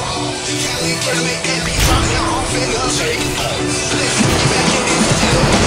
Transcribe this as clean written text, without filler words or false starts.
Cali, can I make that beat drop? Now I'm finna shake. Let's get back in this.